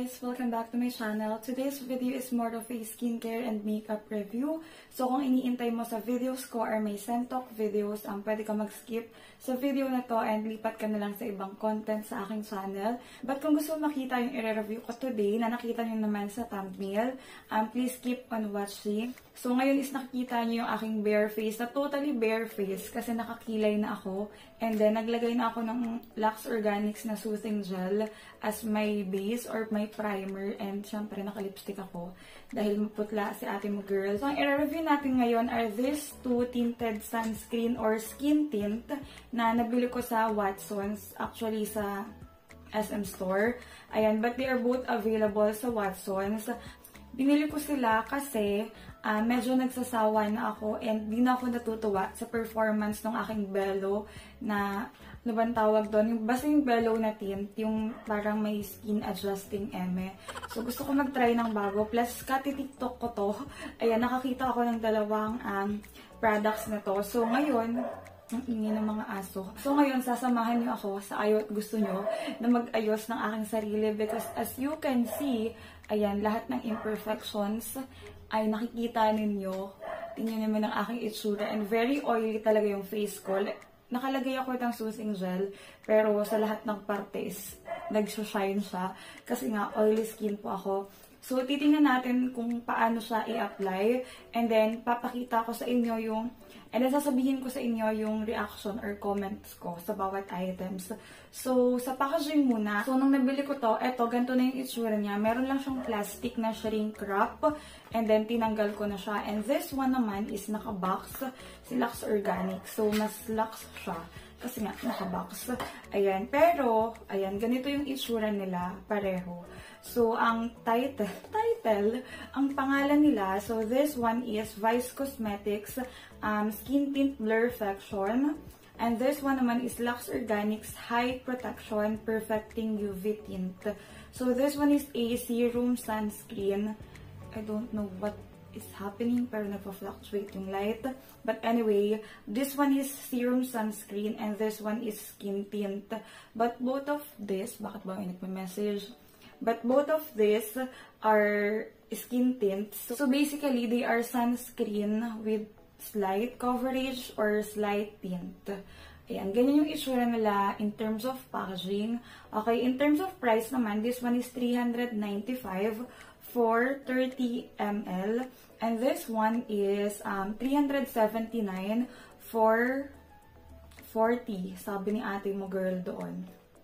guys! Welcome back to my channel. Today's video is more of a skincare and makeup review. So kung iniintay mo sa videos ko or may sentok videos, pwede ka mag-skip sa video na to and lipat ka na lang sa ibang content sa aking channel. But kung gusto mo makita yung i-review ko today na nakita nyo naman sa thumbnail, please keep on watching. So ngayon is nakikita nyo yung aking bare face, na totally bare face kasi nakakilay na ako. And then naglagay na ako ng Luxe Organix na soothing gel as my base or my primer, and syempre naka-lipstick ako dahil maputla si ate mo girl. So ang i-review natin ngayon are these two tinted sunscreen or skin tint na nabili ko sa Watsons, actually sa SM store. Ayan, but they are both available sa Watsons. Binili ko sila kasi medyo nagsasawa na ako and di na ako natutuwa sa performance ng aking bellow na, ano ba tawag doon? Basta yung bellow na tint, yung parang may skin adjusting eme. So gusto ko mag-try ng bago. Plus, kati-tiktok ko to. Ayan, nakakita ako ng dalawang products na to. So ngayon, ang ingay ng mga aso. So ngayon, sasamahan niyo ako sa ayaw at gusto niyo na mag-ayos ng aking sarili because as you can see, ayan, lahat ng imperfections ay nakikita ninyo. Tingnan naman ang aking itsura and very oily talaga yung face ko. Nakalagay ako ng soothing gel pero sa lahat ng partes nag-shine siya kasi nga oily skin po ako. So titingnan natin kung paano siya i-apply and then papakita ko sa inyo yung and then sasabihin ko sa inyo yung reaction or comments ko sa bawat items. So, sa packaging muna. So, nung nabili ko to, eto, ganito na yung itsura niya. Meron lang siyang plastic na shrink wrap. And then, tinanggal ko na siya. And this one naman is naka-box. Si Luxe Organix. So, mas luxe siya. Kasi nga, naka-box. Ayan. Pero, ayan, ganito yung itsura nila. Pareho. So, ang title, ang pangalan nila, so this one is Vice Cosmetics Skin Tint Blurrfection. And this one naman is Luxe Organix High Protection Perfecting UV Tint. So, this one is a serum sunscreen. I don't know what is happening, pero nagpa-fluctuate yung light. But anyway, this one is serum sunscreen and this one is skin tint. But both of this, bakit ba may nagpa-message? But both of these are skin tints. So basically, they are sunscreen with slight coverage or slight tint. Ayan, ganyan yung itsura nila in terms of packaging. Okay, in terms of price naman, this one is $395 for 30 ml. And this one is $379 for 40. Sabi ni ate mo girl doon.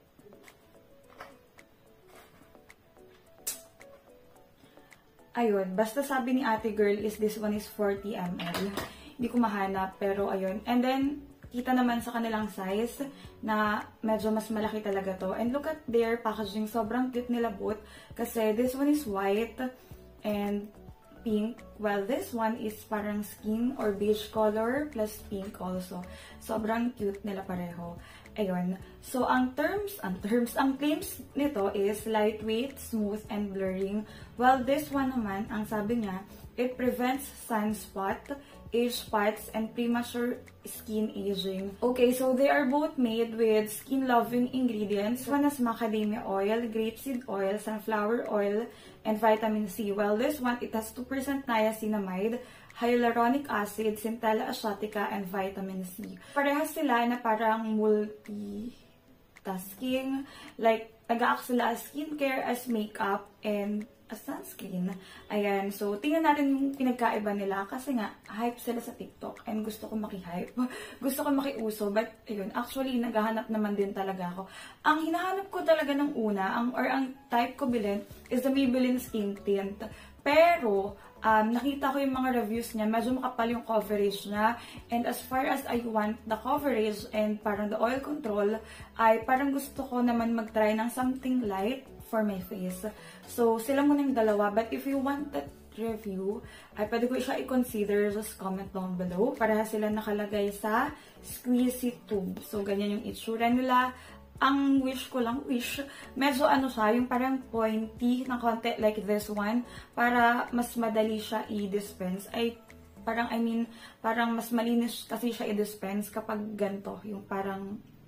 Ayun, basta sabi ni ate girl is this one is 40 ml. Hindi ko mahanap, pero ayun. And then, kita naman sa kanilang size na medyo mas malaki talaga to. And look at their packaging. Sobrang cute nila both. Kasi this one is white and pink. While this one is parang skin or beige color plus pink also. Sobrang cute nila pareho. Ayun. So, ang claims nito is lightweight, smooth, and blurring. While this one naman, ang sabi niya, it prevents sunspot, age spots, and premature skin aging. Okay, so they are both made with skin-loving ingredients. One has macadamia oil, grapeseed oil, sunflower oil, and vitamin C. While this one, it has 2% niacinamide, hyaluronic acid, centella asiatica, and vitamin C. Parehas sila na parang multitasking. Like, nag-act sila as skincare, as makeup, and as sunscreen. Ayan. So, tingnan natin yung pinagkaiba nila. Kasi nga, hype sila sa TikTok. And gusto ko maki-hype. Gusto ko maki-uso. But, ayun. Actually, naghahanap naman din talaga ako. Ang hinahanap ko talaga ng una, ang type ko bilhin, is the Maybelline Skin Tint. Pero, nakita ko yung mga reviews niya, medyo makapal yung coverage niya. And as far as I want the coverage and parang the oil control, ay parang gusto ko naman mag-try ng something light for my face. So, sila muna yung dalawa. But if you want that review, ay pwede ko siya i-consider. Just comment down below. Para sila nakalagay sa squeezy tube. So, ganyan yung itsura nila. Ang wish ko lang, medyo ano siya, yung parang pointy na konti like this one, para mas madali siya i-dispense. Ay, parang, parang mas malinis kasi siya i-dispense kapag ganito, yung parang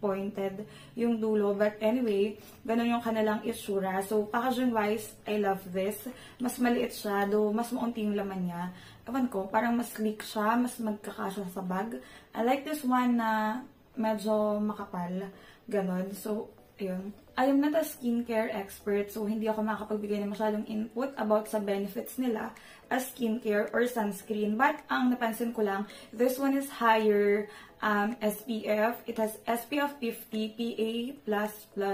pointed yung dulo. But anyway, ganun yung kanilang itsura. So, packaging-wise, I love this. Mas maliit siya, though mas maunti yung laman niya. Ewan ko, parang mas sleek siya, mas magkakasya sa bag. I like this one na medyo makapal. Ganon. So, ayun. I am not a skincare expert, so hindi ako makapagbigay ng masyadong input about sa benefits nila as skincare or sunscreen. But ang napansin ko lang, this one is higher SPF. It has SPF50 PA++++.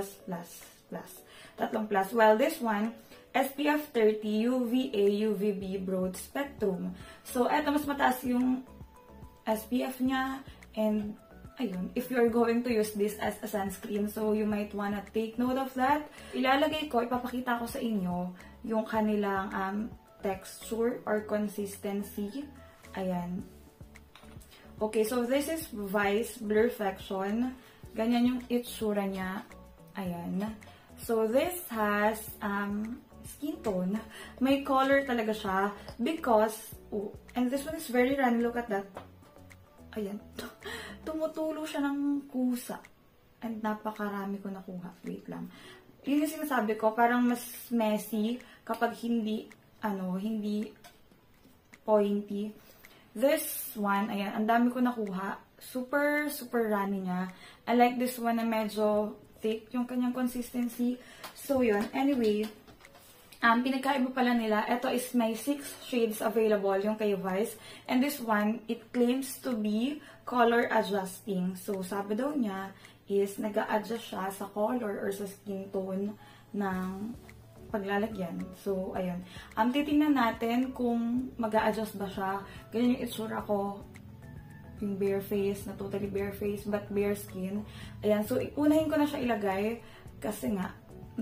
Tatlong plus. While this one, SPF30 UVA UVB broad spectrum. So, eto mas mataas yung SPF niya, and ayun, if you're going to use this as a sunscreen, so you might wanna take note of that. Ilalagay ko, ipapakita ko sa inyo yung kanilang texture or consistency. Ayan. Okay, so this is Vice Blurrfection. Ganyan yung itsura niya. Ayan. So this has skin tone. May color talaga siya because, oh, and this one is very runny. Look at that. Ayan. Tumutulo siya ng kusa. And napakarami ko nakuha. Wait lang. Yun yung sinasabi ko, parang mas messy kapag hindi, hindi pointy. This one, ayan, ang dami ko nakuha. Super, super runny niya. I like this one na medyo thick yung kanyang consistency. So, yun. Anyway, pinagkaiba pala nila, ito is may 6 shades available, yung kay Vice. And this one, it claims to be color adjusting. So, sabi daw niya is nag-a-adjust siya sa color or sa skin tone ng paglalagyan. So, ayun. Titingnan natin kung mag-a-adjust ba siya. Ganyan yung itsura ko. Yung bare face, na totally bare face, but bare skin. Ayan. So, unahin ko na siya ilagay kasi nga,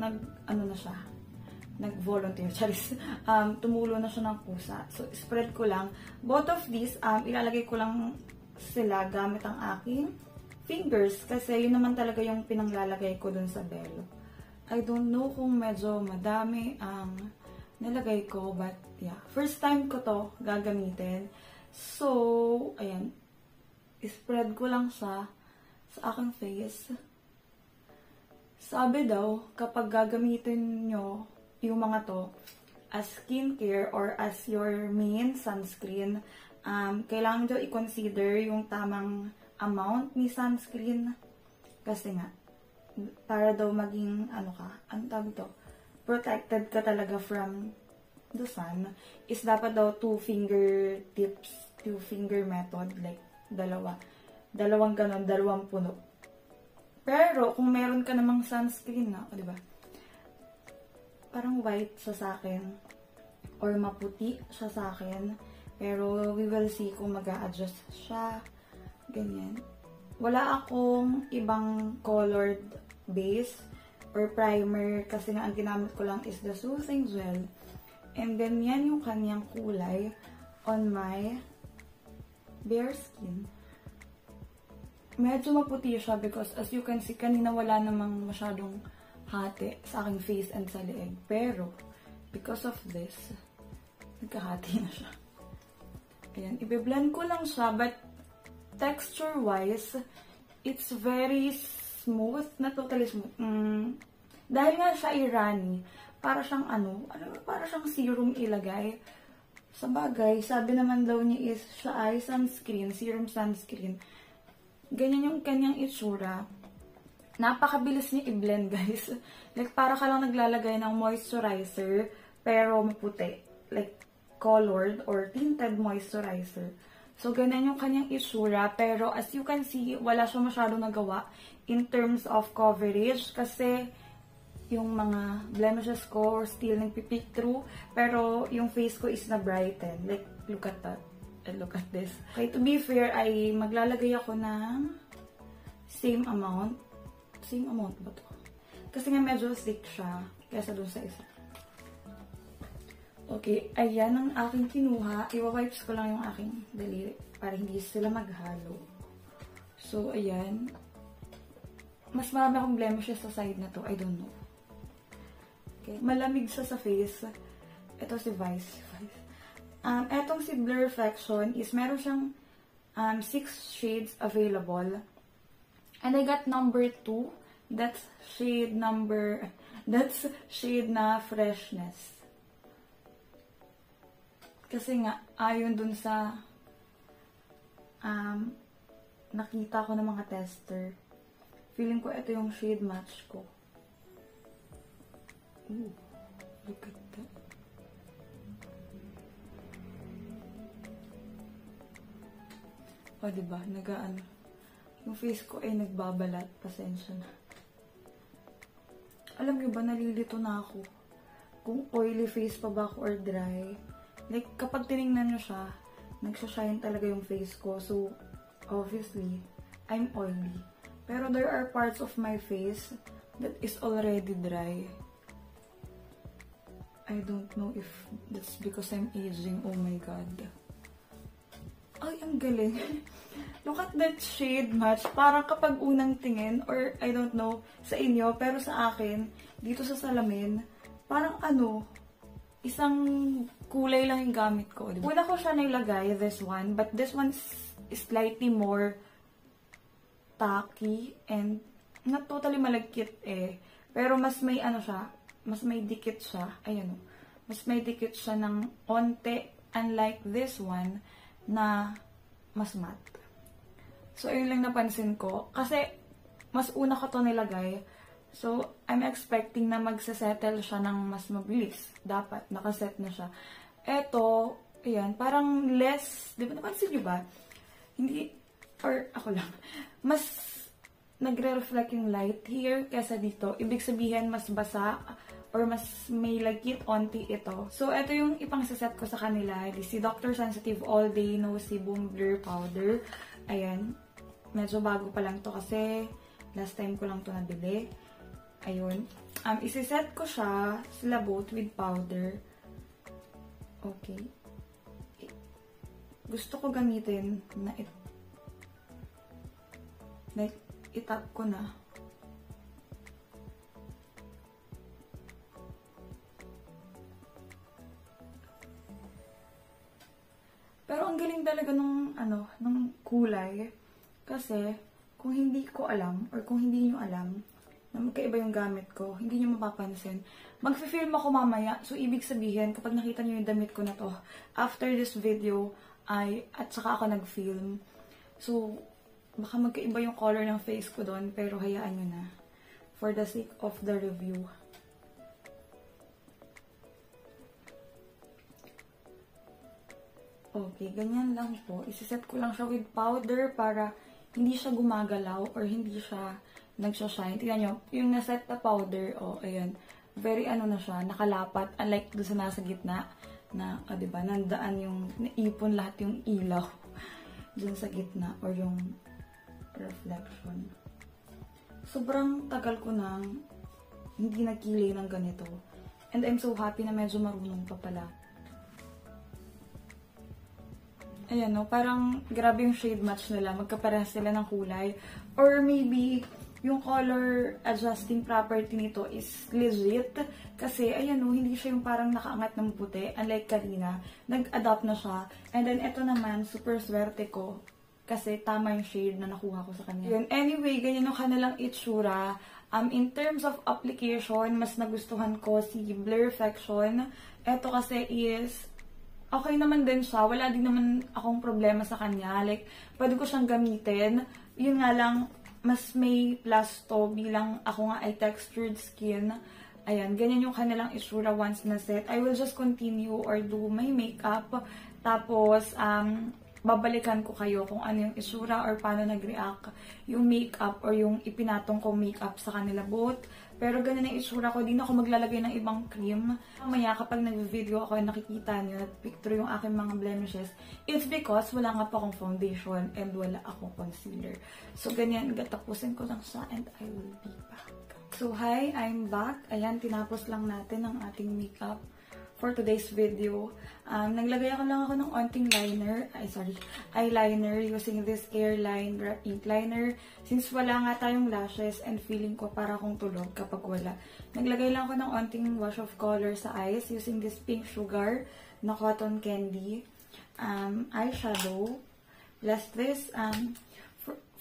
nag-volunteer. Charis. Tumulo na siya ng pusa. So, spread ko lang. Both of these, ilalagay ko lang sila gamit ang aking fingers. Kasi yun naman talaga yung pinanglalagay ko dun sa belo. I don't know kung medyo madami ang nalagay ko. But, yeah. First time ko to gagamitin. So, ayan. Spread ko lang siya sa aking face. Sabi daw, kapag gagamitin nyo yung mga to as skincare or as your main sunscreen, kailangan daw i-consider yung tamang amount ni sunscreen kasi nga, para daw maging, protected ka talaga from the sun, is dapat daw 2 finger tips, 2 finger method, like dalawang ganon, 2 puno. Pero, kung meron ka namang sunscreen na, diba? Parang white siya sa akin. Or maputi siya sa akin. Pero, we will see kung mag-a-adjust siya. Ganyan. Wala akong ibang colored base or primer. Kasi nga, ang ginamit ko lang is the soothing gel. And then, yan yung kanyang kulay on my bare skin. Medyo maputi siya because as you can see, kanina wala namang masyadong hati sa aking face and sa leeg. Pero, because of this, nagkahati na siya. Ayan, i-blend ko lang siya, but texture-wise, it's very smooth, not totally smooth. Dahil nga siya runny, para siyang para siyang serum ilagay. Sa bagay, sabi naman daw niya is siya ay sunscreen, serum sunscreen. Ganyan yung kanyang itsura. Napakabilis niya i-blend, guys. Like, para ka lang naglalagay ng moisturizer, pero maputi. Like, colored or tinted moisturizer. So, ganyan yung kanyang itsura. Pero, as you can see, wala siya masyadong nagawa in terms of coverage. Kasi, yung mga blemishes ko still nagpipick through. Pero, yung face ko is na brighten. Like, look at that. And look at this. Okay, to be fair, ay maglalagay ako ng same amount. Same amount ba to? Kasi nga medyo thick siya kaysa dun sa isa. Okay, ayan ang aking kinuha. Iwa-wipes ko lang yung aking daliri para hindi sila maghalo. So, ayan. Mas marami akong blemishes sa side na to. I don't know. Okay, malamig siya sa face. Ito si Vice. Etong si Blurrfection is meron siyang 6 shades available. And I got number 2. That's shade na Freshness. Kasi nga, ayon dun sa nakita ko ng mga tester, feeling ko ito yung shade match ko. Ooh, look at that. O, diba? Yung face ko ay nagbabalat. Pasensya na. Alam niyo ba, nalilito na ako. Kung oily face pa ba ako or dry. Like, kapag tinignan nyo siya, nagsashine talaga yung face ko. So, obviously, I'm oily. Pero there are parts of my face that is already dry. I don't know if that's because I'm aging. Oh my God. Ay, ang galing. Look at that shade match. Parang kapag unang tingin, or I don't know sa inyo, pero sa akin, dito sa salamin, parang isang kulay lang yung gamit ko. Diba? Una ko siya nailagay, this one, but this one is slightly more tacky and not totally malagkit pero mas may siya, mas may dikit siya. Ayan o. Mas may dikit siya ng onte, unlike this one na mas matte. So, ayun lang napansin ko. Kasi, mas una ko to nilagay. So, I'm expecting na magsasettle siya ng mas mabilis. Dapat, nakaset na siya. Eto, ayan, parang less, di ba napansin nyo ba? Hindi, or ako lang, mas nagre-reflect yung light here kesa dito. Ibig sabihin, mas basa or mas may lagkit onti ito. So, ito yung ipang-set ko sa kanila. Si Dr. Sensitive All Day No Sebum Blur Powder. Ayan. Medyo bago pa lang to kasi last time ko lang to nabili. Ayun. Isi-set ko siya sila both with powder. Okay. Gusto ko gamitin na itap ko na. Pero ang galing talaga nung kulay. Kasi, kung hindi ko alam, or kung hindi nyo alam, na magkaiba yung gamit ko, hindi nyo mapapansin. Magfi-film ako mamaya. So, ibig sabihin, kapag nakita nyo yung damit ko na to, after this video, at saka ako nag-film. So, baka magkaiba yung color ng face ko doon, pero hayaan nyo na. For the sake of the review. Okay, ganyan lang po. Isiset ko lang siya with powder para hindi siya gumagalaw or hindi siya nagsashine. Tingnan nyo, yung naset na powder, ayan, very na siya, nakalapat, unlike doon sa nasa gitna, na, diba, nandaan yung, naipon lahat yung ilaw dun sa gitna, or yung reflection. Sobrang tagal ko nang hindi nagkilay ng ganito. And I'm so happy na medyo marunong pa pala. Ayan, no? Parang grabe yung shade match nila. Magkaparehas sila ng kulay. Or maybe, yung color adjusting property nito is legit. Kasi, ayan, no? Hindi siya yung parang nakaangat ng puti. Unlike kanina, nag-adapt na siya. And then, ito naman, super swerte ko. Kasi tama yung shade na nakuha ko sa kanya. Yun. Anyway, ganyan yung kanilang itsura. In terms of application, mas nagustuhan ko si Blurrfection. Ito kasi is okay naman din siya. Wala din naman akong problema sa kanya. Like, pwede ko siyang gamitin. Yun nga lang, mas may plus to bilang ako nga ay textured skin. Ayan, ganyan yung kanilang itsura once na set. I will just continue or do my makeup. Tapos, babalikan ko kayo kung ano yung itsura or paano nag-react yung makeup or yung ipinatong kong makeup sa kanila both. Pero ganyan ang itsura ko. Di na ako maglalagay ng ibang cream. Mamaya kapag nag-video ako, nakikita nyo, nag-picture yung aking mga blemishes. It's because wala nga pa akong foundation and wala akong concealer. So, ganyan. Tapusin ko lang siya and I will be back. So, hi! I'm back. Ayan, tinapos lang natin ang ating makeup for today's video. Naglagay lang ako ng onting eyeliner using this Careline ink liner. Since wala nga tayong lashes and feeling ko para akong tulog kapag wala. Naglagay lang ako ng onting wash of color sa eyes using this pink sugar na cotton candy eyeshadow. Plus this,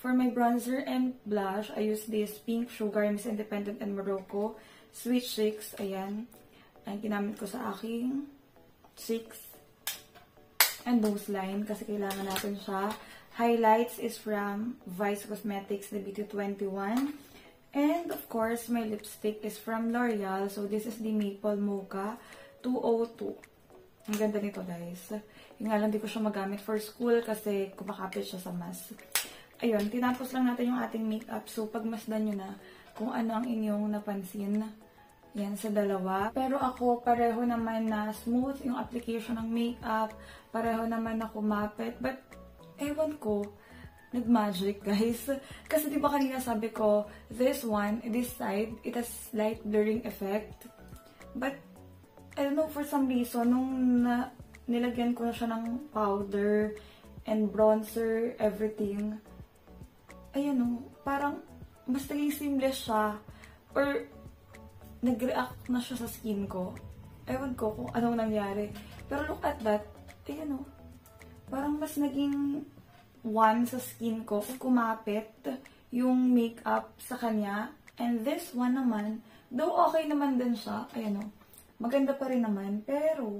For my bronzer and blush, I use this Pink Sugar Miss Independent and Morocco Sweet Chicks. Ayan. Ayan, ginamit ko sa aking cheeks and nose line kasi kailangan natin siya. Highlights is from Vice Cosmetics, the BT21. And of course, my lipstick is from L'Oreal. So, this is the Maple Mocha 202. Ang ganda nito, guys. Yung nga lang, di ko siya magamit for school kasi kumakapit siya sa mask. Ayun, tinapos lang natin yung ating makeup. So, pagmasdan nyo na kung ano ang inyong napansin. Yan, sa dalawa. Pero ako, pareho naman na smooth yung application ng makeup. Pareho naman na kumapit. But, ewan ko, nag-magic, guys. Kasi diba kanina sabi ko, this side, it has slight blurring effect. But, I don't know, for some reason, nung nilagyan ko na siya ng powder and bronzer, everything, ayun o, parang mas naging seamless siya or nag-react na siya sa skin ko. Ewan ko kung anong nangyari. Pero look at that, ayun o, parang mas naging one sa skin ko kung kumapit yung makeup sa kanya. And this one naman, though okay naman din siya, ayun o, maganda pa rin naman, pero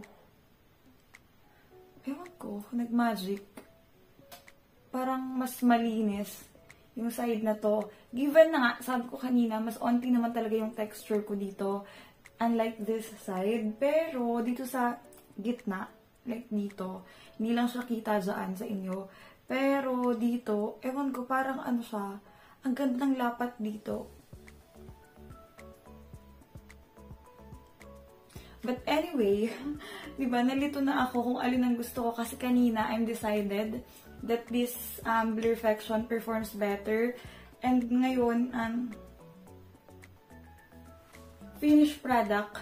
ewan ko, nag-magic. Parang mas malinis yung side na to. Given na nga, sabi ko kanina, mas onti naman talaga yung texture ko dito. Unlike this side. Pero, dito sa gitna, like dito, hindi lang siya kita dyan sa inyo. Pero, dito, ewan ko, parang ano siya, ang ganda ng lapat dito. But anyway, diba, nalito na ako kung alin ang gusto ko kasi kanina, I'm decided that this Blurrfection performs better. And ngayon, finished product,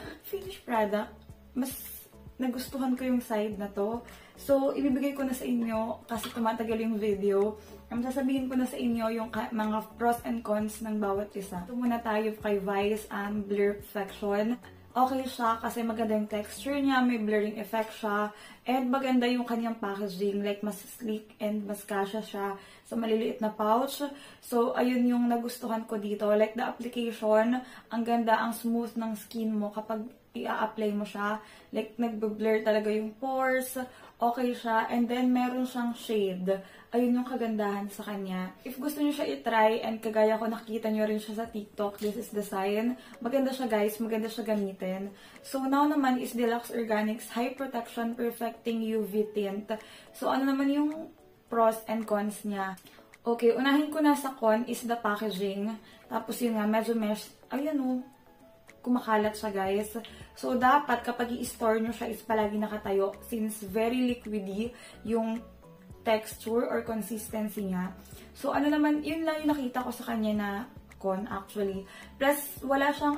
mas nagustuhan ko yung side na to. So, ibibigay ko na sa inyo kasi tumatagal yung video. Sasabihin ko na sa inyo yung mga pros and cons ng bawat isa. Ito muna tayo kay Vice Blurrfection. Okay siya kasi maganda yung texture niya, may blurring effect siya, and maganda yung kanyang packaging, like mas sleek and mas kasya siya sa maliliit na pouch. So, ayun yung nagustuhan ko dito. Like the application, ang ganda, ang smooth ng skin mo kapag i-apply mo siya. Like, nagbe-blur talaga yung pores. Okay siya. And then, meron siyang shade. Ayun yung kagandahan sa kanya. If gusto niyo siya i-try, and kagaya ko nakikita niyo rin siya sa TikTok, this is the sign. Maganda siya, guys. Maganda siya gamitin. So, now naman is the Luxe Organix High Protection Perfecting UV Tint. So, ano naman yung pros and cons niya? Okay, unahin ko na sa con is the packaging. Tapos yun nga, medyo mesh. Ayan o. Kumakalat siya, guys. So, dapat kapag i-store nyo siya is palagi nakatayo since very liquidy yung texture or consistency niya. So, ano naman, yun lang yung nakita ko sa kanya na con actually. Plus, wala siyang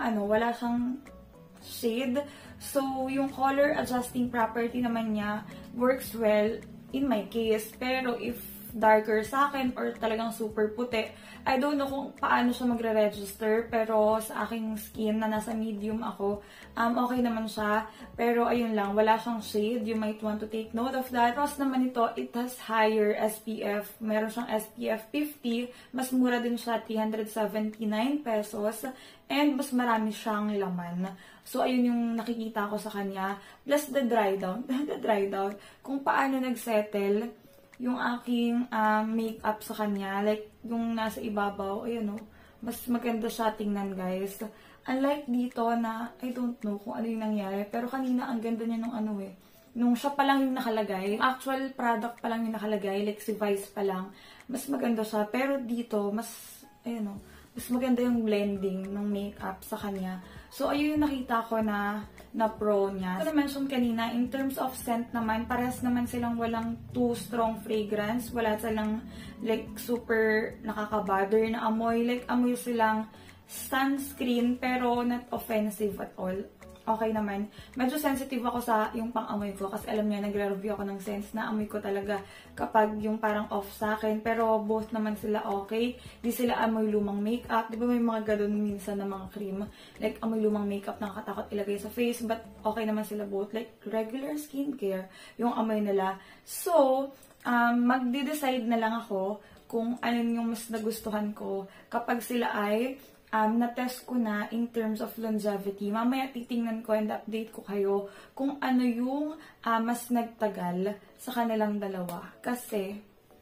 shade. So, yung color adjusting property naman niya works well in my case. Pero, if darker sa akin or talagang super puti, I don't know kung paano siya magre-register, pero sa aking skin na nasa medium ako, okay naman siya. Pero ayun lang, wala siyang shade. You might want to take note of that. Pros naman ito, it has higher SPF. Meron siyang SPF 50. Mas mura din siya, 379 pesos. And mas marami siyang laman. So, ayun yung nakikita ko sa kanya. Plus the dry down. The dry down. Kung paano nag-settle yung aking makeup sa kanya, like, yung nasa ibabaw, ayun o, mas maganda siya tingnan, guys. Unlike dito na, I don't know kung ano yung nangyari, pero kanina, ang ganda niya nung ano eh, nung siya pa lang yung nakalagay, actual product pa lang yung nakalagay, like si Vice pa lang, mas maganda siya, pero dito, mas, ayun o, mas maganda yung blending ng makeup sa kanya. So, ayun yung nakita ko na pro niya. So, na-mention kanina, in terms of scent naman, parehas naman silang walang too strong fragrance. Wala silang, like, super nakaka-bother na amoy. Like, amoy silang sunscreen, pero not offensive at all. Okay naman. Medyo sensitive ako sa yung pang-amoy ko kasi alam niya, nagre-review ako ng scents na amoy ko talaga kapag yung parang off sa akin. Pero both naman sila okay. Di sila amoy lumang makeup. Di ba may mga ganun minsan na mga cream? Like amoy lumang makeup nakakatakot ilagay sa face. But okay naman sila both. Like regular skincare yung amoy nila. So, magde-decide na lang ako kung alin yung mas nagustuhan ko kapag sila ay na-test ko na in terms of longevity. Mamaya titingnan ko and update ko kayo kung ano yung mas nagtagal sa kanilang dalawa. Kasi,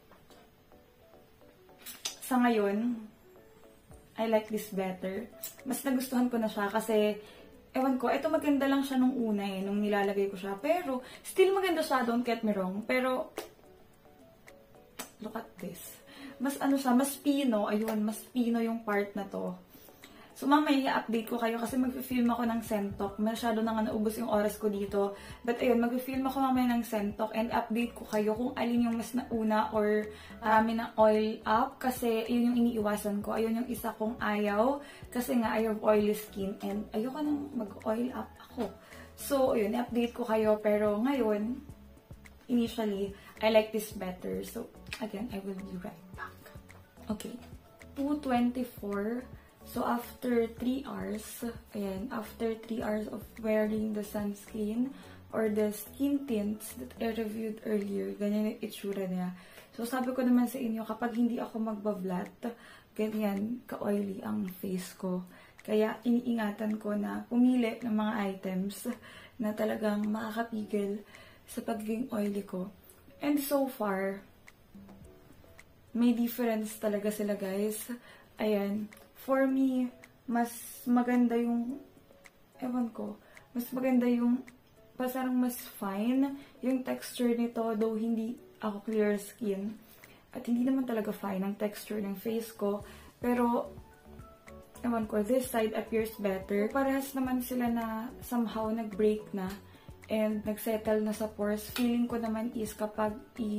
sa ngayon, I like this better. Mas nagustuhan ko na siya kasi, ewan ko, ito maganda lang siya nung una nung nilalagay ko siya. Pero, still maganda siya, don't get me wrong. Pero, look at this. Mas ano siya, mas pino. Ayun, mas pino yung part na to. So, mamaya i-update ko kayo kasi mag-film ako ng Sentok. Masyado na nga naubos yung oras ko dito. But ayun, mag-film ako mamaya ng Sentok and update ko kayo kung alin yung mas nauna or marami na oil up. Kasi yun yung iniiwasan ko. Ayun yung isa kong ayaw. Kasi nga, I have oily skin and ayoko nang mag-oil up ako. So, ayun, i-update ko kayo. Pero ngayon, initially, I like this better. So, again, I will be right back. Okay. 2:24. So, after 3 hours, ayan, after 3 hours of wearing the sunscreen or the skin tints that I reviewed earlier, ganyan yung itsura niya. So, sabi ko naman sa inyo, kapag hindi ako magbablat, ganyan ka-oily ang face ko. Kaya, iniingatan ko na pumili ng mga items na talagang makakapigil sa pagiging oily ko. And so far, may difference talaga sila, guys. Ayan. For me, mas maganda yung, ewan ko, mas maganda yung, parang mas fine yung texture nito, though hindi ako clear skin. At hindi naman talaga fine ang texture ng face ko. Pero, ewan ko, this side appears better. Parehas naman sila na somehow nag-break na and nag-settle na sa pores. Feeling ko naman is kapag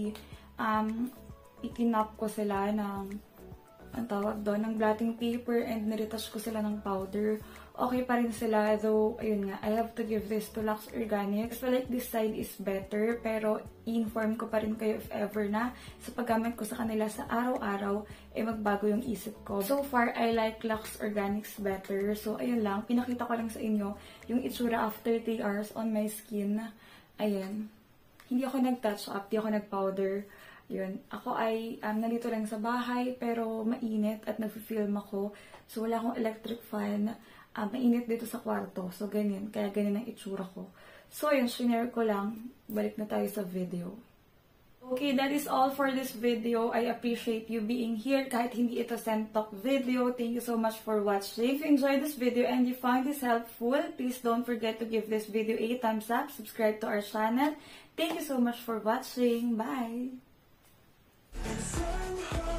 itinap ko sila ng ang tawag doon, ng blotting paper and niretouch ko sila ng powder. Okay pa rin sila, though, ayun nga, I have to give this to Luxe Organix. I feel like this side is better, pero i-inform ko pa rin kayo if ever na sa paggamit ko sa kanila sa araw-araw, magbago yung isip ko. So far, I like Luxe Organix better. So, ayun lang, pinakita ko lang sa inyo yung itsura after 3 hours on my skin. Ayan. Hindi ako nag-touch up, hindi ako nag-powder. Yun. Ako ay nandito lang sa bahay pero mainit at nag-film ako. So, wala akong electric fan. Mainit dito sa kwarto. So, ganyan. Kaya ganyan ang itsura ko. So, yun. Shinare ko lang. Balik na tayo sa video. Okay, that is all for this video. I appreciate you being here. Kahit hindi ito Sentok video. Thank you so much for watching. If you enjoyed this video and you found this helpful, please don't forget to give this video a thumbs up. Subscribe to our channel. Thank you so much for watching. Bye! And somehow